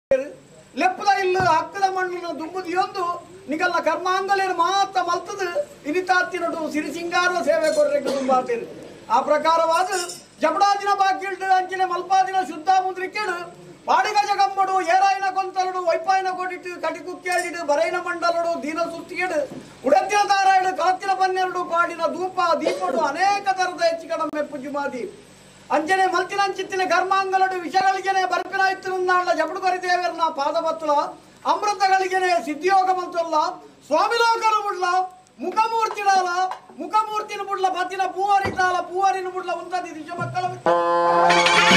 ಲೆಪ್ಪದ ಇಲ್ಲ ಹಕ್ಕದ ಮಣ್ಣನ್ನು ದುಂಬುದಿಯೊಂದು ನಿಗಲ್ಲ ಕರ್ಮಾಂಗಲೇನು ಮಾತ್ರ ಮಲ್ತದು ಇನಿತಾತ್ತಿನಡು ಸಿರಿಸಿಂಗಾರದ ಸೇವೆ ಕೊರ್ರೆಗೆ ತುಂಬಾತೇರು ಆ ಪ್ರಕಾರವಾದ ಜಬಡಾದಿನ ಬಾಕಿಲ್ಡು ಅಂಚಿನ ಮಲ್ಪಾದಿನ ಶುದ್ಧ ಮುದ್ರಿಕೆಡು ಪಾಡಿಗ ಜಗಮ್ಮಡು ಏರಾಯಿನ ಕೊಂತಲಡು ವೈಪಾಯಿನ ಕೊಟ್ಟಿಟ್ಟು ಕಟಿಕುಕ್ಕಿಯಾಡಿಡು ಬರೈನ ಮಂಡಲಡು ದೀನ ಸುತ್ತಿಗೆಡು ಉಡತ್ತಿನ ದಾರಾಯಡು ಕಳತ್ತಿನ ಪನ್ನೆರಡು ಪಾಡಿನ ಧೂಪ ದೀಪಡು ಅನೇಕ ತರದ ಹೆಚ್ಚಿಕಡ ಮೆಪ್ಪುಜು ಮಾದಿ ಅಂಜನೆ ಮಲ್ತಿನಂಚಿತ್ತಿನ ಕರ್ಮಾಂಗಲಡು ವಿಷಗಳಿಗೆನೆ ಬರ್ಪಿನ ಇತ್ತಿನ ಜಬಡು ಕರಿದೇವರನ ಪಾದಪತ್ತಲ ಅಮೃತಗಳಿಗೆನೆ ಸಿದ್ಧಿಯೋಗ ಮಂತಲ್ಲ ಸ್ವಾಮಿ ಲೋಕಲು ಮುಡ್ಲ ಮುಖಮೂರ್ತಿಡಾಲ ಮುಖಮೂರ್ತಿನ ಮುಡ್ಲ ಬತ್ತಿನ ಪೂವರಿಟಾಲ ಪೂವರಿನ ಮುಡ್ಲ ಉಂಟದಿ ದಿಶ ಮಕ್ಕಳ